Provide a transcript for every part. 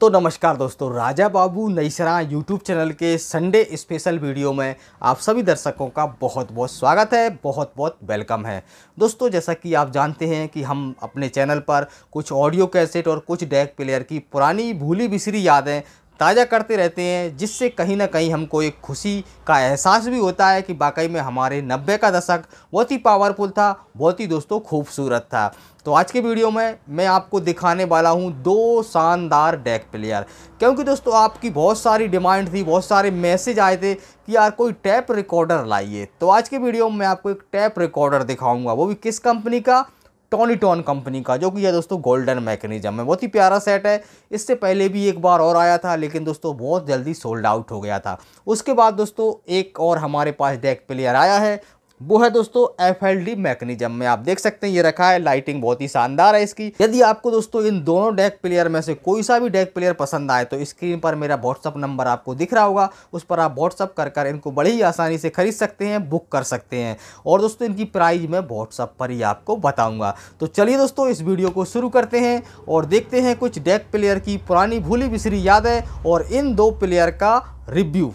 तो नमस्कार दोस्तों, राजा बाबू नईसरा यूट्यूब चैनल के संडे स्पेशल वीडियो में आप सभी दर्शकों का बहुत बहुत स्वागत है, बहुत बहुत वेलकम है। दोस्तों, जैसा कि आप जानते हैं कि हम अपने चैनल पर कुछ ऑडियो कैसेट और कुछ डेक प्लेयर की पुरानी भूली बिसरी यादें ताज़ा करते रहते हैं, जिससे कहीं ना कहीं हमको एक खुशी का एहसास भी होता है कि वाकई में हमारे 90 का दशक बहुत ही पावरफुल था, बहुत ही दोस्तों खूबसूरत था। तो आज के वीडियो में मैं आपको दिखाने वाला हूं दो शानदार डेक प्लेयर, क्योंकि दोस्तों आपकी बहुत सारी डिमांड थी, बहुत सारे मैसेज आए थे कि यार कोई टैप रिकॉर्डर लाइए। तो आज के वीडियो में मैं आपको एक टैप रिकॉर्डर दिखाऊंगा, वो भी किस कंपनी का, टोनीटोन कंपनी का, जो कि है दोस्तों गोल्डन मैकेनिज्म में। बहुत ही प्यारा सेट है। इससे पहले भी एक बार और आया था, लेकिन दोस्तों बहुत जल्दी सोल्ड आउट हो गया था। उसके बाद दोस्तों एक और हमारे पास डेक प्लेयर आया है, वो है दोस्तों FLD मैकेनिज्म में। आप देख सकते हैं ये रखा है, लाइटिंग बहुत ही शानदार है इसकी। यदि आपको दोस्तों इन दोनों डेक प्लेयर में से कोई सा भी डेक प्लेयर पसंद आए तो स्क्रीन पर मेरा व्हाट्सअप नंबर आपको दिख रहा होगा, उस पर आप व्हाट्सअप कर इनको बड़ी ही आसानी से खरीद सकते हैं, बुक कर सकते हैं। और दोस्तों इनकी प्राइस मैं व्हाट्सअप पर ही आपको बताऊंगा। तो चलिए दोस्तों इस वीडियो को शुरू करते हैं और देखते हैं कुछ डेक प्लेयर की पुरानी भूली बिसरी यादें और इन दो प्लेयर का रिव्यू।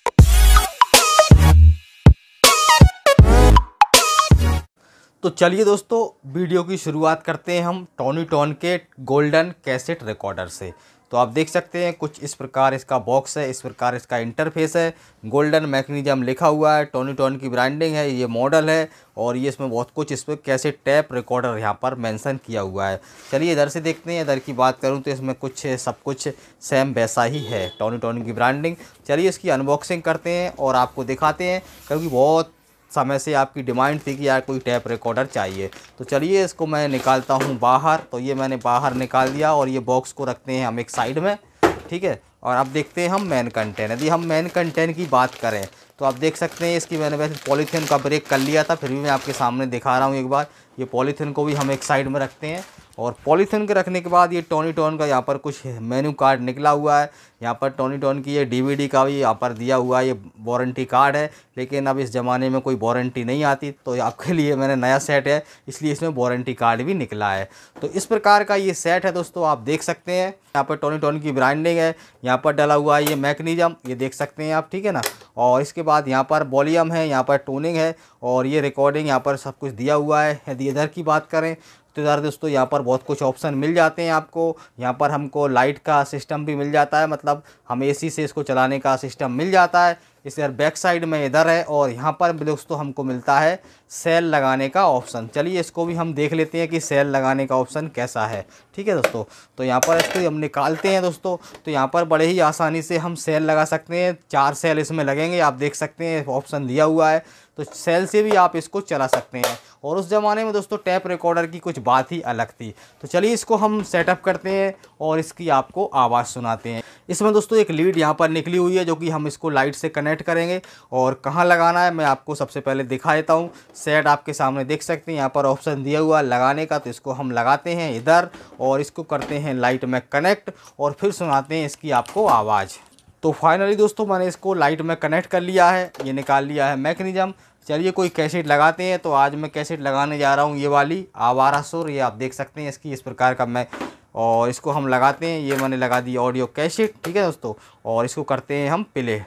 तो चलिए दोस्तों वीडियो की शुरुआत करते हैं हम टोनीटोन के गोल्डन कैसेट रिकॉर्डर से। तो आप देख सकते हैं कुछ इस प्रकार इसका बॉक्स है, इस प्रकार इसका इंटरफेस है। गोल्डन मैकेनिज्म लिखा हुआ है, टोनीटोन की ब्रांडिंग है, ये मॉडल है और ये इसमें बहुत कुछ इस पर कैसेट टैप रिकॉर्डर यहाँ पर मेंशन किया हुआ है। चलिए इधर से देखते हैं। इधर की बात करूँ तो इसमें कुछ सब कुछ सेम वैसा ही है, टोनीटोन की ब्रांडिंग। चलिए इसकी अनबॉक्सिंग करते हैं और आपको दिखाते हैं, क्योंकि बहुत समय से आपकी डिमांड थी कि यार कोई टैप रिकॉर्डर चाहिए। तो चलिए इसको मैं निकालता हूँ बाहर। तो ये मैंने बाहर निकाल दिया और ये बॉक्स को रखते हैं हम एक साइड में, ठीक है। और अब देखते हैं हम मेन कंटेंट। यदि हम मेन कंटेंट की बात करें तो आप देख सकते हैं इसकी मैंने वैसे पॉलीथीन का ब्रेक कर लिया था, फिर भी मैं आपके सामने दिखा रहा हूँ एक बार। ये पॉलीथीन को भी हम एक साइड में रखते हैं और पॉलीथीन के रखने के बाद ये टोनीटोन का यहाँ पर कुछ मेन्यू कार्ड निकला हुआ है। यहाँ पर टोनीटोन की ये DVD का भी यहाँ पर दिया हुआ है, ये वारंटी कार्ड है। लेकिन अब इस ज़माने में कोई वारंटी नहीं आती, तो आपके लिए मैंने नया सेट है, इसलिए इसमें वारंटी कार्ड भी निकला है। तो इस प्रकार का ये सेट है दोस्तों, आप देख सकते हैं। यहाँ पर टोनीटोन की ब्रांडिंग है, यहाँ पर डला हुआ है ये मैकेनिज्म, ये देख सकते हैं आप, ठीक है ना। और इसके बाद यहाँ पर वॉल्यूम है, यहाँ पर टूनिंग है और ये रिकॉर्डिंग, यहाँ पर सब कुछ दिया हुआ है। यदि इधर की बात करें तो इधर दोस्तों यहाँ पर बहुत कुछ ऑप्शन मिल जाते हैं आपको। यहाँ पर हमको लाइट का सिस्टम भी मिल जाता है, मतलब हम AC से इसको चलाने का सिस्टम मिल जाता है। इस इधर बैक साइड में इधर है और यहाँ पर दोस्तों हमको मिलता है सेल लगाने का ऑप्शन। चलिए इसको भी हम देख लेते हैं कि सेल लगाने का ऑप्शन कैसा है, ठीक है दोस्तों। तो यहाँ पर इसको हम निकालते हैं दोस्तों, तो यहाँ पर बड़े ही आसानी से हम सेल लगा सकते हैं। 4 सेल इसमें लगेंगे, आप देख सकते हैं ऑप्शन दिया हुआ है। तो सेल से भी आप इसको चला सकते हैं। और उस ज़माने में दोस्तों टैप रिकॉर्डर की कुछ बात ही अलग थी। तो चलिए इसको हम सेटअप करते हैं और इसकी आपको आवाज़ सुनाते हैं। इसमें दोस्तों एक लीड यहाँ पर निकली हुई है, जो कि हम इसको लाइट से कनेक्ट करेंगे। और कहाँ लगाना है मैं आपको सबसे पहले दिखा देता हूँ। सेट आपके सामने देख सकते हैं, यहाँ पर ऑप्शन दिया हुआ है लगाने का। तो इसको हम लगाते हैं इधर और इसको करते हैं लाइट में कनेक्ट और फिर सुनाते हैं इसकी आपको आवाज़। तो फाइनली दोस्तों मैंने इसको लाइट में कनेक्ट कर लिया है, ये निकाल लिया है मैकेनिज्म। चलिए कोई कैसेट लगाते हैं। तो आज मैं कैसेट लगाने जा रहा हूँ ये वाली आवारा सुर, ये आप देख सकते हैं इसकी इस प्रकार का मैं, और इसको हम लगाते हैं। ये मैंने लगा दी ऑडियो कैसेट, ठीक है दोस्तों। और इसको करते हैं हम प्ले।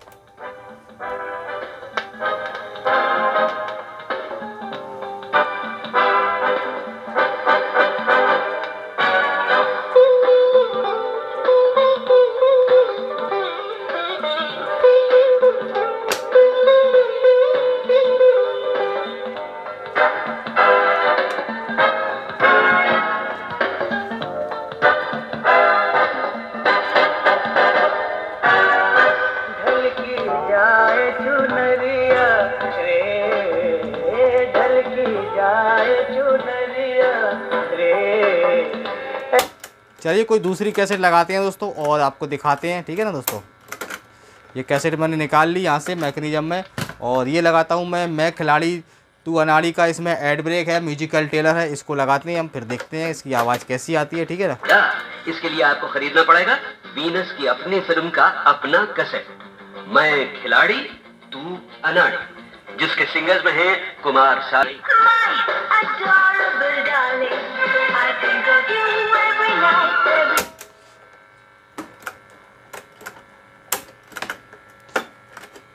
चलिए कोई दूसरी कैसेट लगाते हैं दोस्तों और आपको दिखाते हैं, ठीक है ना दोस्तों। ये कैसेट मैंने निकाल ली यहाँ से मैकेनिज्म में और ये लगाता हूँ मैं खिलाड़ी तू अनाड़ी का। इसमें एड ब्रेक है, म्यूजिकल टेलर है, इसको लगाते हैं हम, फिर देखते हैं इसकी आवाज़ कैसी आती है, ठीक है ना। इसके लिए आपको खरीदना पड़ेगा वीनस की अपनी फिल्म का अपना कैसेट, मैं खिलाड़ी तू अनाड़ी, जिसके सिंगर्स में हैं कुमार सारी।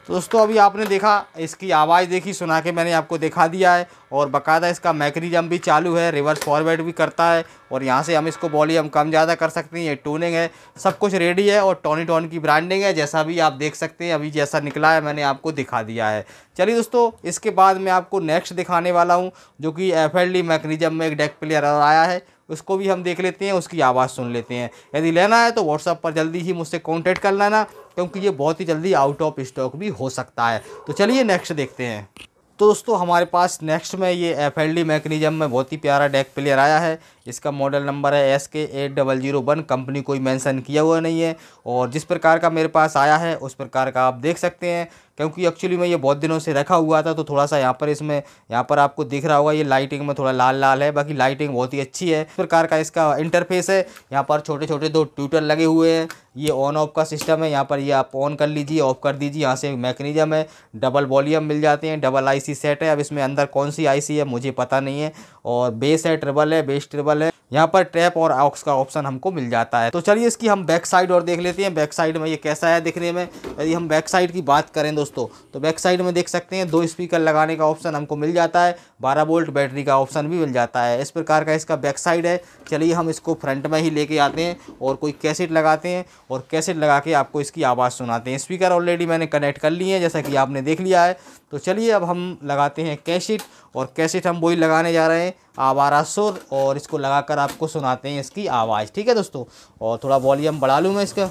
तो दोस्तों अभी आपने देखा, इसकी आवाज़ देखी, सुना के मैंने आपको दिखा दिया है और बाकायदा इसका मैकेनिज्म भी चालू है, रिवर्स फॉरवर्ड भी करता है और यहाँ से हम इसको वॉल्यूम कम ज़्यादा कर सकते हैं। ये टूनिंग है, सब कुछ रेडी है और टॉनी टॉन की ब्रांडिंग है, जैसा भी आप देख सकते हैं। अभी जैसा निकला है मैंने आपको दिखा दिया है। चलिए दोस्तों, इसके बाद मैं आपको नेक्स्ट दिखाने वाला हूँ, जो कि FLD मैकेनिज्म में एक डेक प्लेयर आया है, उसको भी हम देख लेते हैं, उसकी आवाज़ सुन लेते हैं। यदि लेना है तो व्हाट्सएप पर जल्दी ही मुझसे कांटेक्ट कर लेना, क्योंकि ये बहुत ही जल्दी आउट ऑफ स्टॉक भी हो सकता है। तो चलिए नेक्स्ट देखते हैं। तो दोस्तों हमारे पास नेक्स्ट में ये FLD मैकेनिज्म में बहुत ही प्यारा डेक प्लेयर आया है। इसका मॉडल नंबर है SK8001, कंपनी कोई मेंशन किया हुआ नहीं है और जिस प्रकार का मेरे पास आया है उस प्रकार का आप देख सकते हैं, क्योंकि एक्चुअली में ये बहुत दिनों से रखा हुआ था तो थोड़ा सा यहाँ पर आपको दिख रहा होगा, ये लाइटिंग में थोड़ा लाल लाल है, बाकी लाइटिंग बहुत ही अच्छी है। इस प्रकार का इसका इंटरफेस है, यहाँ पर छोटे छोटे 2 ट्यूटर लगे हुए हैं, ये ऑन ऑफ का सिस्टम है। यहाँ पर ये आप ऑन कर लीजिए, ऑफ कर दीजिए, यहाँ से मैकेनिज्म है, डबल वॉल्यूम मिल जाते हैं, डबल IC सेट है। अब इसमें अंदर कौन सी IC है मुझे पता नहीं है, और बेस है, ट्रिबल है, बेस ट्रिबल है। यहाँ पर ट्रैप और ऑक्स का ऑप्शन हमको मिल जाता है। तो चलिए इसकी हम बैक साइड और देख लेते हैं, बैक साइड में ये कैसा है दिखने में। यदि हम बैक साइड की बात करें दोस्तों, तो बैक साइड में देख सकते हैं 2 स्पीकर लगाने का ऑप्शन हमको मिल जाता है, 12 वोल्ट बैटरी का ऑप्शन भी मिल जाता है। इस प्रकार का इसका बैक साइड है। चलिए हम इसको फ्रंट में ही लेके आते हैं और कोई कैसेट लगाते हैं और कैसेट लगा के आपको इसकी आवाज़ सुनाते हैं। स्पीकर ऑलरेडी मैंने कनेक्ट कर लिए हैं, जैसा कि आपने देख लिया है। तो चलिए अब हम लगाते हैं कैसेट, और कैसेट हम वही लगाने जा रहे हैं, आवारा सुर, और इसको लगाकर आपको सुनाते हैं इसकी आवाज़। ठीक है दोस्तों, और थोड़ा वॉल्यूम बढ़ा लूँ मैं इसका।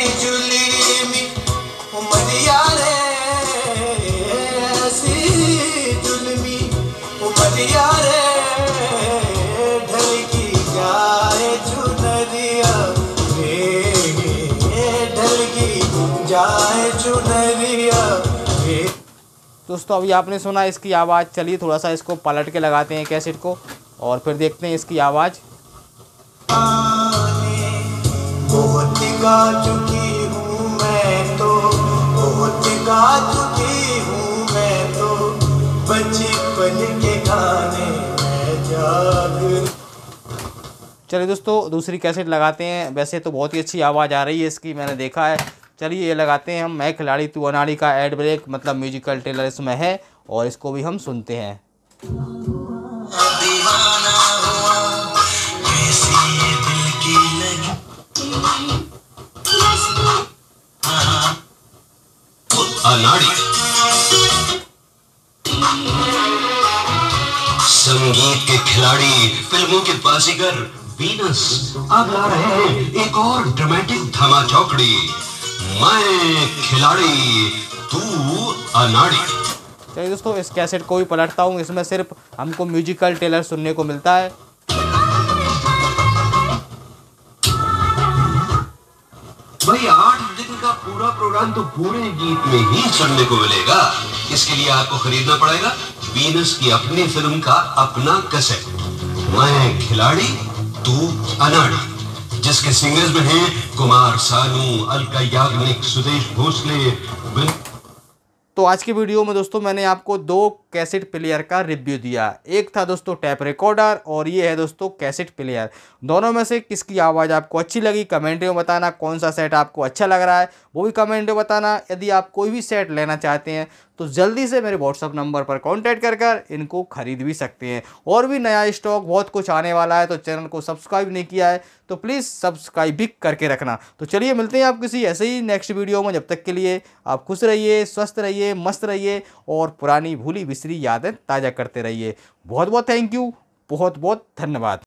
दोस्तों अभी आपने सुना इसकी आवाज़। चलिए थोड़ा सा इसको पलट के लगाते हैं कैसेट को और फिर देखते हैं इसकी आवाज़। बहुत गा चुकी हूँ मैं तो, बहुत गा चुकी हूँ मैं तो, बचपन के गाने में जाग। चलिए दोस्तों दूसरी कैसेट लगाते हैं। वैसे तो बहुत ही अच्छी आवाज़ आ रही है इसकी, मैंने देखा है। चलिए ये लगाते हैं हम, मैं खिलाड़ी तू अनाड़ी का एड ब्रेक, मतलब म्यूजिकल टेलर इसमें है, और इसको भी हम सुनते हैं। अनाड़ी संगीत के खिलाड़ी, फिल्मों के बाजीगर वीनस अब ला रहे हैं एक और ड्रामेटिक धमा चौकड़ी, मैं खिलाड़ी तू अनाड़ी। चलिए दोस्तों इस कैसेट को भी पलटता हूँ, इसमें सिर्फ हमको म्यूजिकल टेलर सुनने को मिलता है। भाई 8 दिन का पूरा प्रोग्राम तो पूरे गीत में ही सुनने को मिलेगा। इसके लिए आपको खरीदना पड़ेगा वीनस की अपनी फिल्म का अपना कैसेट, मैं खिलाड़ी तू अनाड़ी, जिसके सिंगर्स में हैं कुमार सानू, अलका याग्निक, सुदेश भोसले। तो आज की वीडियो में दोस्तों मैंने आपको 2 कैसेट प्लेयर का रिव्यू दिया। एक था दोस्तों टैप रिकॉर्डर और ये है दोस्तों कैसेट प्लेयर। दोनों में से किसकी आवाज़ आपको अच्छी लगी कमेंट में बताना, कौन सा सेट आपको अच्छा लग रहा है वो भी कमेंट में बताना। यदि आप कोई भी सेट लेना चाहते हैं तो जल्दी से मेरे व्हाट्सअप नंबर पर कांटेक्ट कर इनको खरीद भी सकते हैं। और भी नया स्टॉक बहुत कुछ आने वाला है, तो चैनल को सब्सक्राइब नहीं किया है तो प्लीज़ सब्सक्राइब भी करके रखना। तो चलिए मिलते हैं आप किसी ऐसे ही नेक्स्ट वीडियो में। जब तक के लिए आप खुश रहिए, स्वस्थ रहिए, मस्त रहिए और पुरानी भूली बिसरी यादें ताज़ा करते रहिए। बहुत बहुत थैंक यू, बहुत बहुत धन्यवाद।